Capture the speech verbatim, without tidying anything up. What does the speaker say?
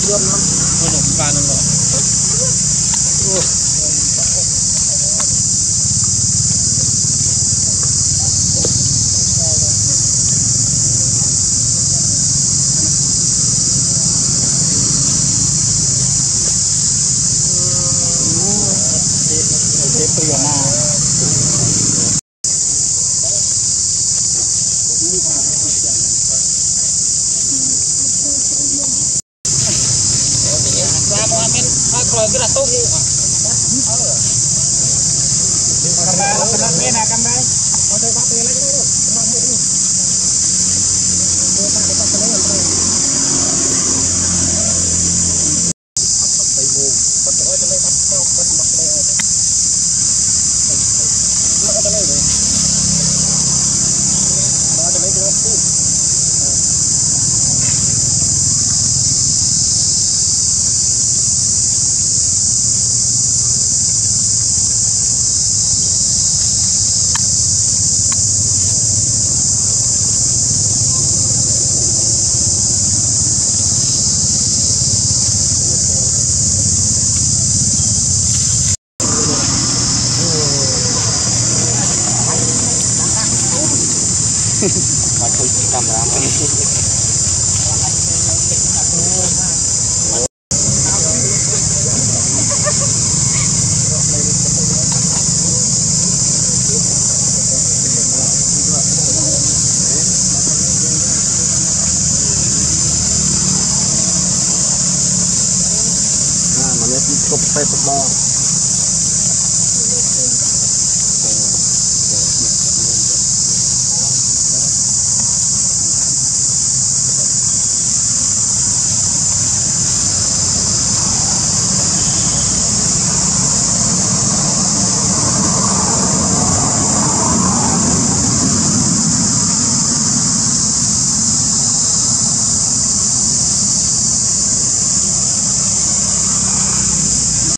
Dơm lắm. Nó nổ và nó nổ. Rồi cái là tốt đi. Camera, camera nè, camera. Có thể bắt tiền lấy cái đó. Bắt hết đi. Tôi ta để bắt lấy rồi. Bắt tay vô, bắt rồi cho lấy bắt tao, bắt bắt lấy rồi. Bắt cho lấy rồi. Bắt cho lấy cái đó. Mà thôi camera mà. Nah, mana tu top five ball.